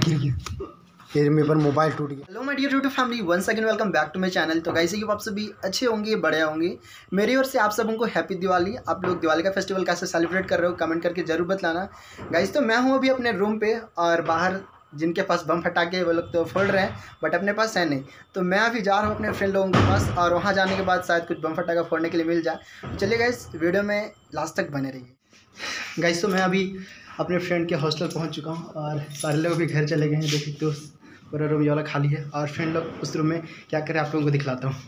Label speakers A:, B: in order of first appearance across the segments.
A: गिर गया, फिर मेरे पर मोबाइल टूट गया। Hello my dear YouTube family, once again welcome back to my channel. तो गाइस आप सभी अच्छे होंगे, बड़े होंगे। मेरी ओर से आप सबको हैप्पी दिवाली। आप लोग दिवाली का फेस्टिवल कैसे सेलिब्रेट कर रहे हो कमेंट करके जरूर बताना गाइस। तो मैं हूँ अभी अपने रूम पे और बाहर जिनके पास बम फटाके वो लोग तो फोड़ रहे हैं, बट अपने पास है नहीं। तो मैं अभी जा रहा हूँ अपने फ्रेंड लोगों के पास और वहाँ जाने के बाद शायद कुछ बम फटाका फोड़ने के लिए मिल जाए। तो चलिए गाइस वीडियो में लास्ट तक बने रहिए। गाइस तो मैं अभी अपने फ्रेंड के हॉस्टल पहुँच चुका हूँ और सारे लोग भी घर चले गए हैं। देख सकते हो पूरा रूम ये वाला खाली है और फ्रेंड लोग उस रूम में क्या करें आप लोगों को दिखलाता हूँ।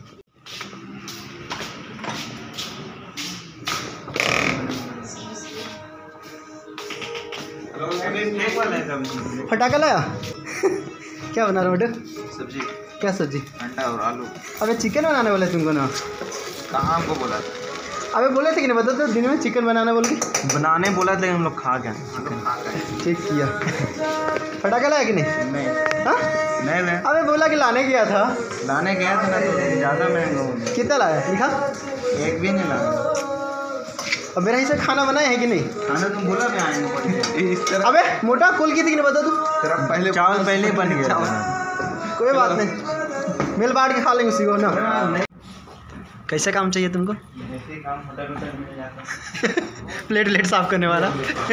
A: फटाका लाया क्या बना रहा हूँ बेटा?
B: सब्जी।
A: क्या सब्जी?
B: अंडा और आलू।
A: अबे चिकन बनाने वाले तुमको ना?
B: कहाँ हमको बोला था?
A: अबे बोले थे कि नहीं, बता तो दिन में चिकन बनाना बोल के।
B: बनाने बोला था, हम लोग खा गए चिकन।
A: ठीक किया। फटाका लाया कि नहीं? हाँ
B: नहीं।
A: अबे बोला कि लाने गया था।
B: लाने गया था ना, तो ज़्यादा महंगा।
A: कितना लाया लिखा?
B: एक भी नहीं लाया।
A: अब मेरा हिस्सा खाना बनाया है कि नहीं?
B: खाना तुम बोला भी आएंगे इस तरह।
A: अबे मोटा खोल की थी कि नहीं बता तू?
B: तेरा पहले चावल पहले बन गया।
A: कोई बात नहीं, मिल बांट के खा लेंगे उसी को ना। कैसा काम चाहिए तुमको?
B: ऐसे काम होटल मिल जाता।
A: प्लेट साफ करने वाला।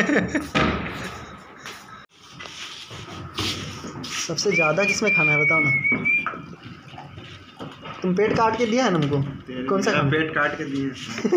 A: सबसे ज़्यादा किसमें खाना है बताओ ना? तुम पेट काट के दिया है ना हमको? कौन सा
B: पेट काट के दिए?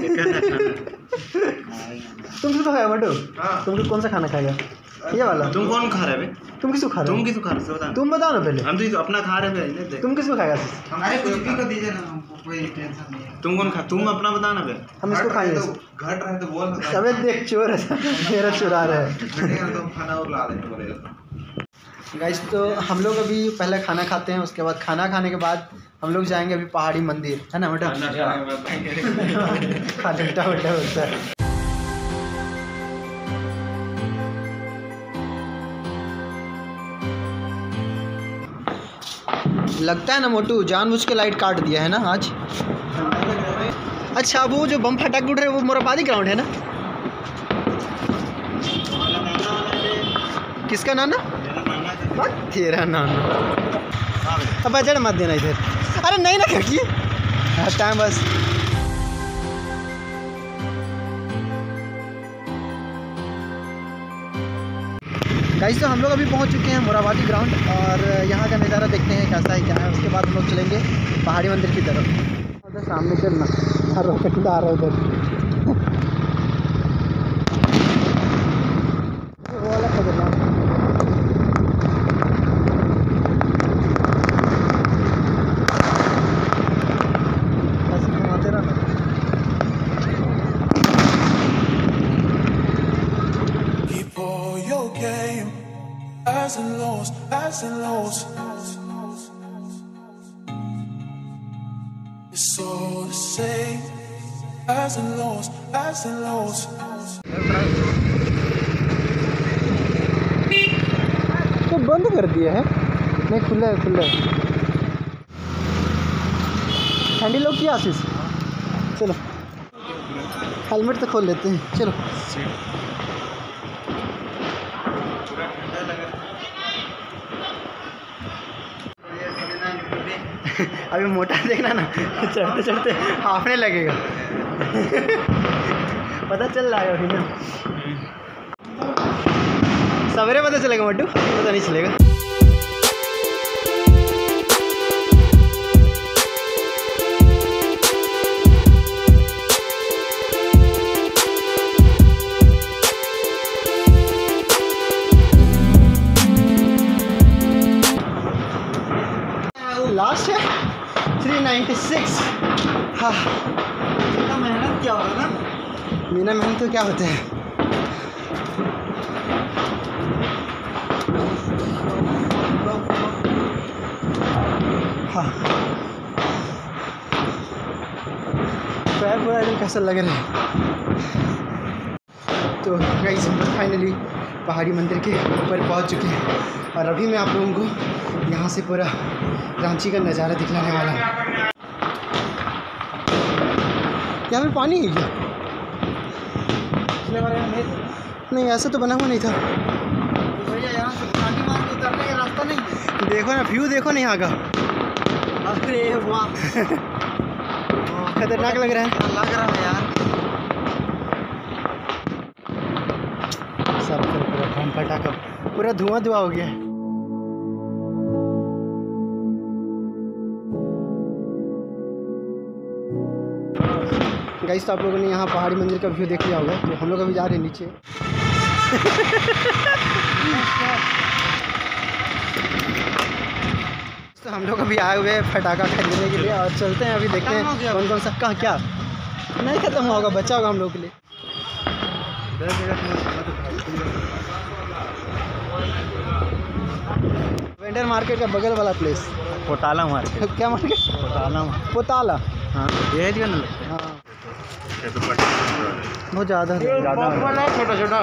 A: तुम किसको खाया बटो? तुमको कौन सा खाना खाएगा? ये वाला?
B: तुम कौन खा रहे?
A: तुम किसको खा रहे हो?
B: तुम किसको खा रहे हो?
A: तुम बताओ ना पहले।
B: हम तो अपना खा रहे हैं।
A: तुम किसको खाएगा?
B: हमारे कुछ भी को दीजिए ना, हमको कोई टेंशन नहीं है। तुम कौन खा? तुम अपना बता ना बे।
A: हम इसको खाएंगे।
B: घट रहे तो बोल।
A: अबे देख चोर है, मेरा चुरा रहा है।
B: तो खाना और ला देंगे बोलेगा।
A: गाइस तो हम लोग अभी पहले खाना खाते हैं, उसके बाद खाना खाने के बाद हम लोग जाएंगे अभी पहाड़ी मंदिर, है ना बेटा? बेटा होता है। लगता है ना मोटू जानबूझ के लाइट काट दिया है ना आज। अच्छा वो जो बम फटाके उड़ रहे हैं वो मोराबादी ग्राउंड है ना? किसका नाना? तेरा नाना। अब अजड़ मत देना इधर। अरे नहीं ना खड़की टाइम बस। गाइस तो हम लोग अभी पहुंच चुके हैं मोराबादी ग्राउंड और यहाँ का नज़ारा देखते हैं कैसा है क्या है। उसके बाद हम लोग चलेंगे पहाड़ी मंदिर की तरफ। उधर सामने चलना रॉकेट आ रहा है उधर। वो वाला खतरनाक। ऐसे घुमाते रहना।
C: Highs and lows, highs and lows. It's all the same. Highs and lows, highs and lows.
A: तो बंद कर दिया है? नहीं खुला है, खुला है। हैंडल लॉक किया आशीष? चलो हेलमेट तो खोल लेते हैं। चलो अभी मोटा देखना ना, चढ़ते चढ़ते हाफने लगेगा। पता चल रहा है अभी ना, सवेरे पता चलेगा मोटू, पता नहीं चलेगा। लास्ट है 396। हाँ इतना मेहनत क्या होगा ना, बिना मेहनत तो क्या होता है। हाँ पैर पूरा एकदम कैसा लग रहा है। तो गाइस हम फाइनली पहाड़ी मंदिर के ऊपर पहुंच चुके हैं और अभी मैं आप लोगों को यहाँ से पूरा रांची का नज़ारा दिखलाने वाला हूँ। यहाँ पे पानी है क्या? नहीं ऐसा तो बना हुआ नहीं था। भैया यहाँ से पानी मार के उतरने का रास्ता नहीं है। देखो ना व्यू, देखो ना यहाँ का। अरे वाह खतरनाक लग रहा है यार। सब पूरा बम फटाका, पूरा धुआं धुआं हो गया है। गाइस तो आप लोगों ने यहाँ पहाड़ी मंदिर का व्यू देख लिया होगा, तो हम लोग अभी जा रहे हैं नीचे। तो हम लोग अभी आए हुए हैं फटाका खरीदने के लिए और चलते हैं, अभी देखते हैं कौन कौन सा कहाँ क्या नहीं खत्म होगा, बचा होगा हम लोग के लिए। वेंडर मार्केट का बगल वाला प्लेस
B: पोटाला मार्केट।
A: क्या मार्केट? पोताला।
B: हाँ ये है ना।
A: हाँ बहुत ज़्यादा
B: छोटा छोटा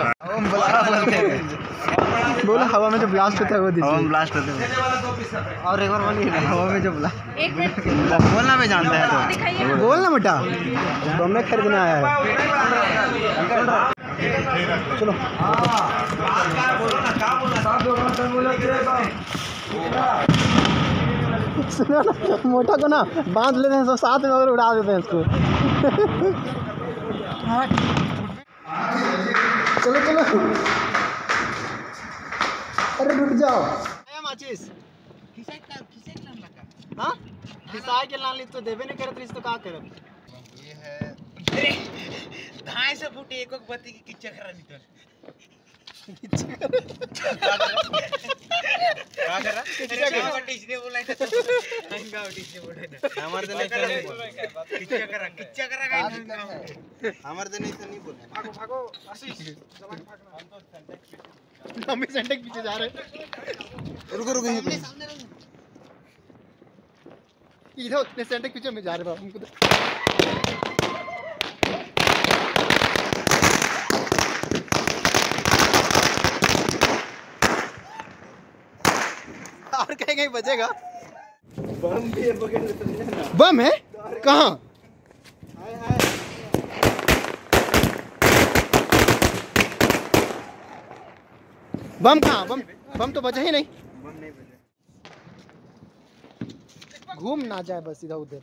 A: बोलो, हवा में जो ब्लास्ट होता है वो दीजिए।
B: हवा में ब्लास्ट होते हैं। और एक और वाली
A: हवा में जो ब्लास्ट
B: बोलना में जानता है तो
A: बोल ना बेटा, तो हमें खरीदने आया है। चलो सुनो ना, मोटा को ना बांध लेते हैं सब साथ में और उड़ा देते हैं इसको। चलो चलो, अरे रुक जाओ। माचिस हाँ खिसाए के लान ली तो देवे नहीं करत रही तो का करब।
B: ये है अरे धाय से फुटे एक एक बत्ती की किच्चा करा नहीं तो क्या करा किच्चा टीचर बोला था हंगा टीचर बोले ना हमारे तो नहीं किच्चा करा का हमारे तो नहीं बोले। भागो भागो आशीष चला भागना,
A: हम सेंटेक पीछे जा रहे हैं।
B: रुको रुको यहीं पे
A: इधर उतने सेंटेक पीछे में जा रहे बाबू हमको और कहीं बजेगा।
B: बम भी है बगल में।
A: बम है कहाँ? बम कहाँ? बम तो बजा ही नहीं।
B: बम नहीं बजे।
A: घूम ना जाए बस इधर उधर।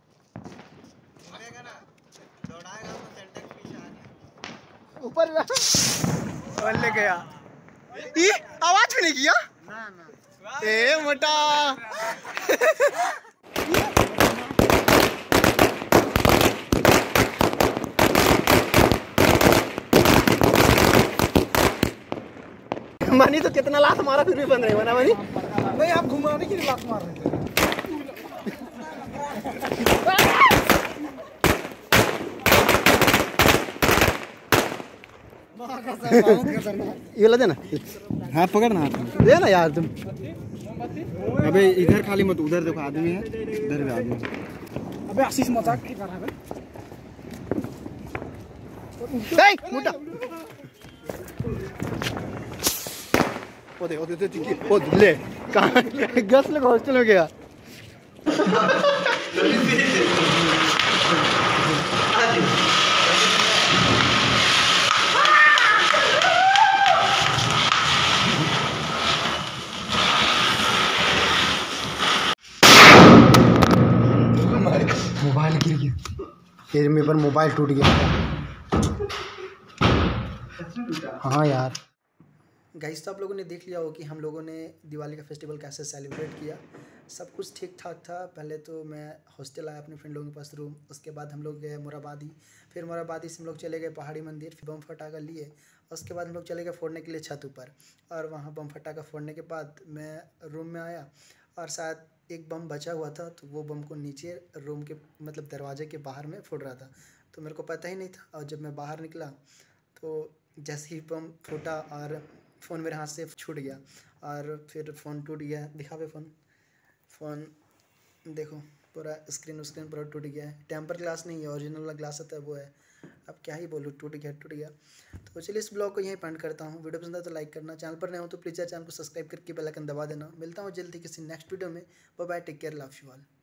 B: ना दौड़ाएगा तो सेंटर पीछे आ गया
A: ऊपर ले गया। ये आवाज भी नहीं किया
B: ना
A: ए मोटा। मनी तो कितना लात मारा फिर भी बंद नहीं बना। मनी
B: नहीं आप घुमाने के लिए लात मार रहे थे।
A: ये ला देना।
B: हाँ पकड़ ना हाथ
A: दे ना यार तुम।
B: अबे इधर खाली मत, उधर देखो आदमी है, इधर भी आदमी है। अबे आशीष मजाक कर रहा है।
A: ए मोटा ओ ले कहाँ गस लग हॉस्टल में गया। मोबाइल गिर गया, फिर मेरे पर मोबाइल टूट गया। हाँ यार गाइस तो आप लोगों ने देख लिया हो कि हम लोगों ने दिवाली का फेस्टिवल कैसे सेलिब्रेट किया। सब कुछ ठीक ठाक था। पहले तो मैं हॉस्टल आया अपने फ्रेंड लोगों के पास रूम, उसके बाद हम लोग गए मोराबादी, फिर मोराबादी से हम लोग चले गए पहाड़ी मंदिर, फिर बम फटाका लिए। उसके बाद हम लोग चले गए फोड़ने के लिए छत ऊपर, और वहाँ बम फटाका फोड़ने के बाद मैं रूम में आया और शायद एक बम बचा हुआ था, तो वो बम को नीचे रूम के मतलब दरवाजे के बाहर में फोड़ रहा था, तो मेरे को पता ही नहीं था। और जब मैं बाहर निकला तो जैसे ही बम फूटा और फ़ोन मेरे हाथ से छूट गया और फिर फ़ोन टूट गया। दिखा पे फ़ोन देखो पूरा स्क्रीन पूरा टूट गया है। टेम्पर ग्लास नहीं है, ओरिजिनल वाला ग्लास आता है वो है। अब क्या ही बोलूँ, टूट गया। तो चलिए इस ब्लॉग को यहीं पेंड करता हूँ। वीडियो पसंद है तो लाइक करना, चैनल पर नए हो तो प्लीज़ चैनल को सब्सक्राइब करके बेल आइकन दबा देना। मिलता हूँ जल्दी किसी नेक्स्ट वीडियो में। Bye bye, take care, love you all.